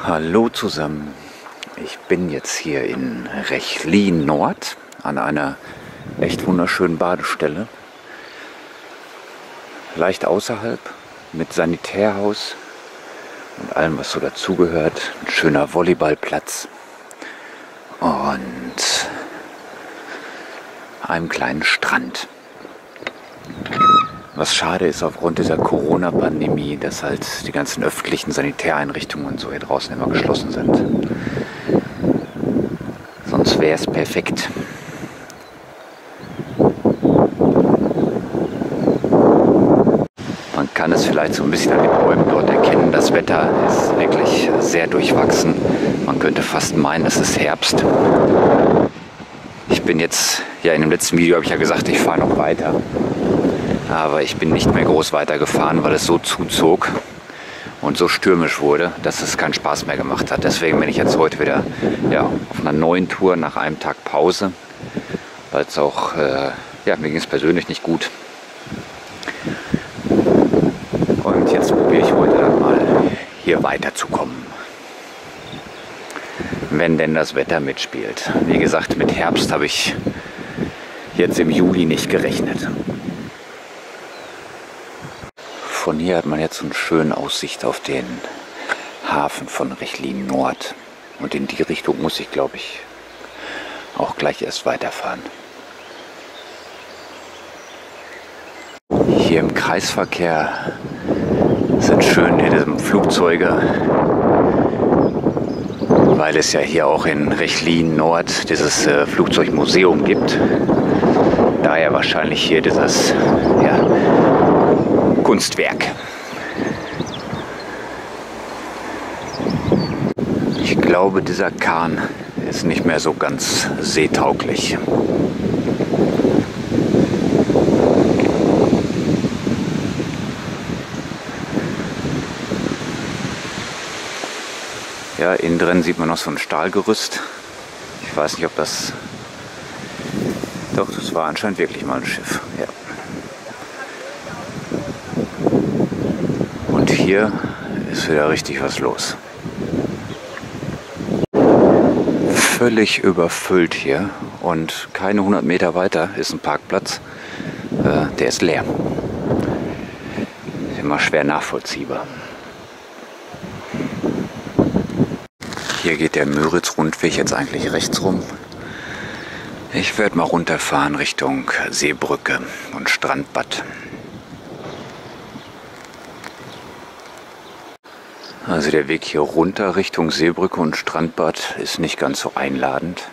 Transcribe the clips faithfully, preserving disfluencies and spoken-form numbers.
Hallo zusammen, ich bin jetzt hier in Rechlin Nord an einer echt wunderschönen Badestelle. Leicht außerhalb mit Sanitärhaus und allem, was so dazugehört. Ein schöner Volleyballplatz und einem kleinen Strand. Was schade ist aufgrund dieser Corona-Pandemie, dass halt die ganzen öffentlichen Sanitäreinrichtungen und so hier draußen immer geschlossen sind. Sonst wäre es perfekt. Man kann es vielleicht so ein bisschen an den Bäumen dort erkennen. Das Wetter ist wirklich sehr durchwachsen. Man könnte fast meinen, es ist Herbst. Ich bin jetzt, ja in dem letzten Video habe ich ja gesagt, ich fahre noch weiter. Aber ich bin nicht mehr groß weiter gefahren, weil es so zuzog und so stürmisch wurde, dass es keinen Spaß mehr gemacht hat. Deswegen bin ich jetzt heute wieder ja, auf einer neuen Tour nach einem Tag Pause, weil es auch, äh, ja, mir ging es persönlich nicht gut. Und jetzt probiere ich heute dann mal hier weiterzukommen, wenn denn das Wetter mitspielt. Wie gesagt, mit Herbst habe ich jetzt im Juli nicht gerechnet. Von hier hat man jetzt so eine schöne Aussicht auf den Hafen von Rechlin Nord. Und in die Richtung muss ich, glaube ich, auch gleich erst weiterfahren. Hier im Kreisverkehr sind schön diese Flugzeuge, weil es ja hier auch in Rechlin Nord dieses äh, Flugzeugmuseum gibt. Daher wahrscheinlich hier dieses ja, Kunstwerk. Ich glaube, dieser Kahn ist nicht mehr so ganz seetauglich. Ja, innen drin sieht man noch so ein Stahlgerüst. Ich weiß nicht, ob das... Doch, das war anscheinend wirklich mal ein Schiff. Ja. Und hier ist wieder richtig was los. Völlig überfüllt hier und keine hundert Meter weiter ist ein Parkplatz. Äh, der ist leer. Ist immer schwer nachvollziehbar. Hier geht der Müritz-Rundweg jetzt eigentlich rechts rum. Ich werde mal runterfahren Richtung Seebrücke und Strandbad. Also der Weg hier runter Richtung Seebrücke und Strandbad ist nicht ganz so einladend.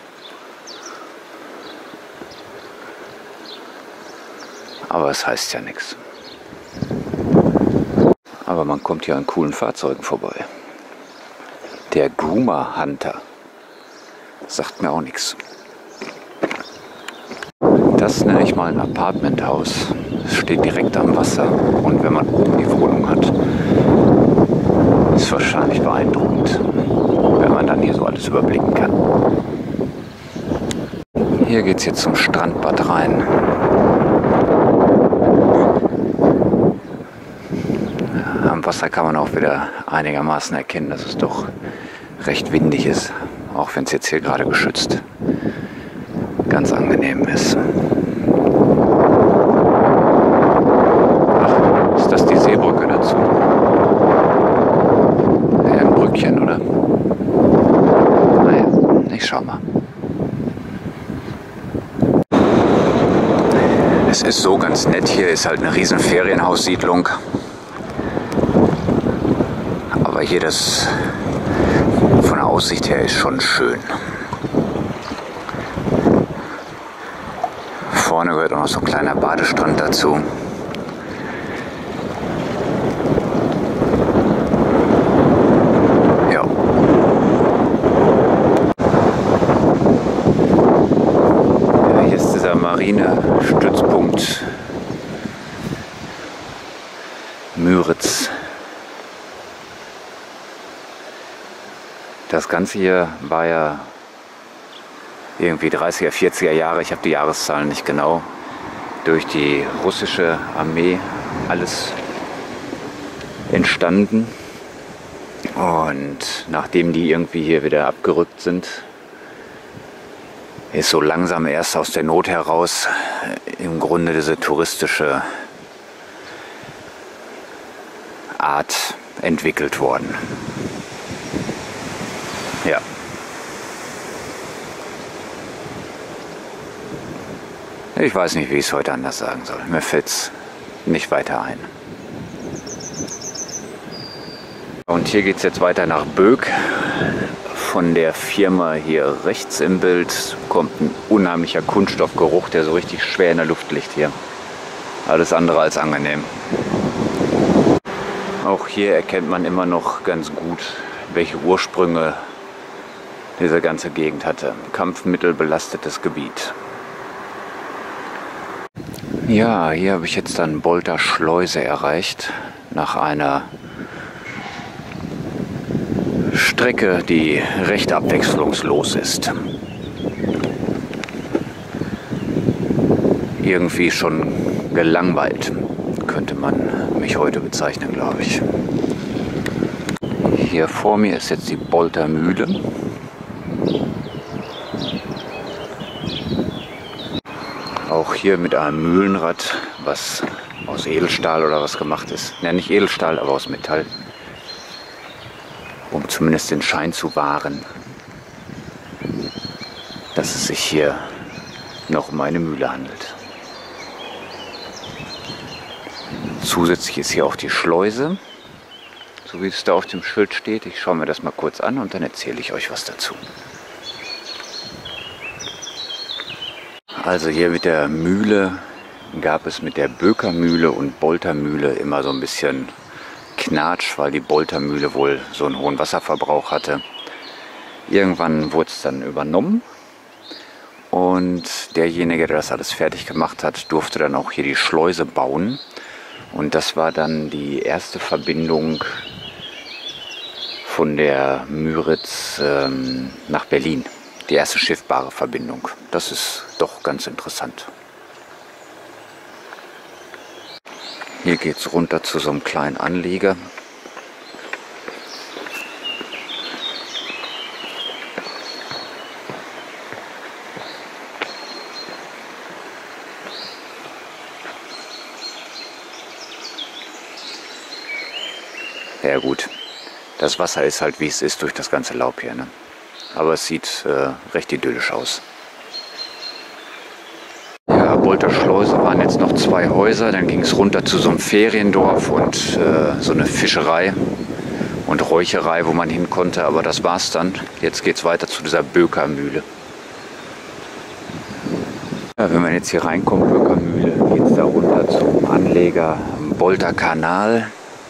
Aber es heißt ja nichts. Aber man kommt hier an coolen Fahrzeugen vorbei. Der Gruma Hunter sagt mir auch nichts. Das nenne ich mal ein Apartmenthaus. Es steht direkt am Wasser und wenn man oben die Wohnung hat, ist wahrscheinlich beeindruckend, wenn man dann hier so alles überblicken kann. Hier geht es jetzt zum Strandbad rein. Am Wasser kann man auch wieder einigermaßen erkennen, dass es doch recht windig ist, auch wenn es jetzt hier gerade geschützt ganz angenehm ist. Ach, ist das die Seebrücke dazu? Ja, ein Brückchen, oder? Naja, ich schau mal. Es ist so ganz nett hier, ist halt eine riesen Ferienhaussiedlung. Aber hier das von der Aussicht her ist schon schön. Vorne gehört auch noch so ein kleiner Badestrand dazu. Ja. Ja, hier ist dieser Marinestützpunkt Müritz. Das Ganze hier war ja irgendwie dreißiger, vierziger Jahre, ich habe die Jahreszahlen nicht genau, durch die russische Armee alles entstanden. Und nachdem die irgendwie hier wieder abgerückt sind, ist so langsam erst aus der Not heraus im Grunde diese touristische Art entwickelt worden. Ja. Ich weiß nicht, wie ich es heute anders sagen soll. Mir fällt es nicht weiter ein. Und hier geht es jetzt weiter nach Böck. Von der Firma hier rechts im Bild kommt ein unheimlicher Kunststoffgeruch, der so richtig schwer in der Luft liegt hier. Alles andere als angenehm. Auch hier erkennt man immer noch ganz gut, welche Ursprünge diese ganze Gegend hatte. Kampfmittelbelastetes Gebiet. Ja, hier habe ich jetzt dann Bolter Schleuse erreicht, nach einer Strecke, die recht abwechslungslos ist. Irgendwie schon gelangweilt, könnte man mich heute bezeichnen, glaube ich. Hier vor mir ist jetzt die Bolter Mühle. Auch hier mit einem Mühlenrad, was aus Edelstahl oder was gemacht ist. Ja, nicht Edelstahl, aber aus Metall. Um zumindest den Schein zu wahren, dass es sich hier noch um eine Mühle handelt. Zusätzlich ist hier auch die Schleuse, so wie es da auf dem Schild steht. Ich schaue mir das mal kurz an und dann erzähle ich euch was dazu. Also hier mit der Mühle gab es mit der Böker Mühle und Bolter Mühle immer so ein bisschen Knatsch, weil die Bolter Mühle wohl so einen hohen Wasserverbrauch hatte. Irgendwann wurde es dann übernommen und derjenige, der das alles fertig gemacht hat, durfte dann auch hier die Schleuse bauen. Und das war dann die erste Verbindung von der Müritz ähm, nach Berlin. Die erste schiffbare Verbindung. Das ist doch ganz interessant. Hier geht es runter zu so einem kleinen Anlieger. Ja gut, das Wasser ist halt wie es ist durch das ganze Laub hier, ne? Aber es sieht äh, recht idyllisch aus. Ja, Bolter Schleuse waren jetzt noch zwei Häuser, dann ging es runter zu so einem Feriendorf und äh, so eine Fischerei und Räucherei, wo man hin konnte, aber das war's dann. Jetzt geht es weiter zu dieser Böker Mühle. Ja, wenn man jetzt hier reinkommt, Böker Mühle, geht es da runter zum Anleger Bolter Kanal.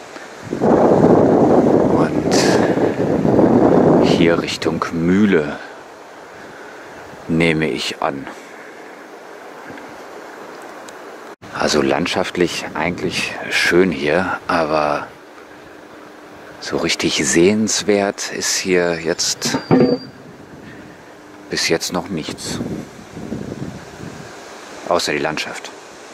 Hier Richtung Mühle, nehme ich an. Also landschaftlich eigentlich schön hier, aber so richtig sehenswert ist hier jetzt bis jetzt noch nichts. Außer die Landschaft.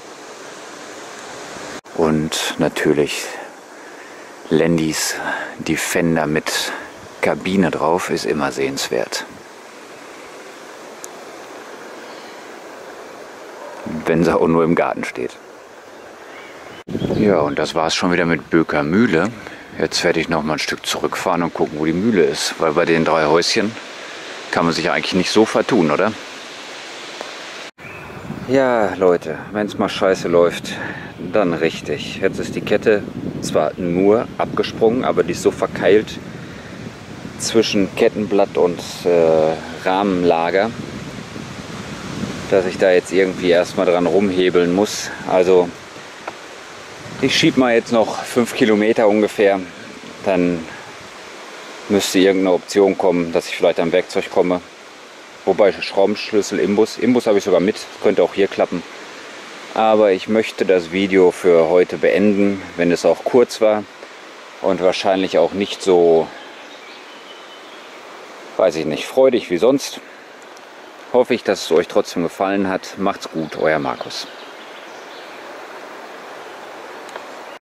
Und natürlich Landys Defender mit Kabine drauf ist immer sehenswert. Wenn sie auch nur im Garten steht. Ja, und das war es schon wieder mit Böker Mühle. Jetzt werde ich noch mal ein Stück zurückfahren und gucken, wo die Mühle ist. Weil bei den drei Häuschen kann man sich eigentlich nicht so vertun, oder? Ja, Leute, wenn es mal scheiße läuft, dann richtig. Jetzt ist die Kette zwar nur abgesprungen, aber die ist so verkeilt zwischen Kettenblatt und äh, Rahmenlager, dass ich da jetzt irgendwie erstmal dran rumhebeln muss. Also ich schiebe mal jetzt noch fünf Kilometer ungefähr, dann müsste irgendeine Option kommen, dass ich vielleicht am Werkzeug komme. Wobei Schraubenschlüssel, Imbus, Imbus habe ich sogar mit, könnte auch hier klappen. Aber ich möchte das Video für heute beenden, wenn es auch kurz war und wahrscheinlich auch nicht so, weiß ich nicht, freudig wie sonst. Hoffe ich, dass es euch trotzdem gefallen hat. Macht's gut, euer Markus.